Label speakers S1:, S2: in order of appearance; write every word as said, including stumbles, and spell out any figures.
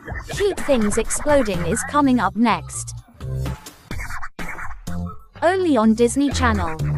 S1: Cute Things Exploding is coming up next. Only on Disney Channel.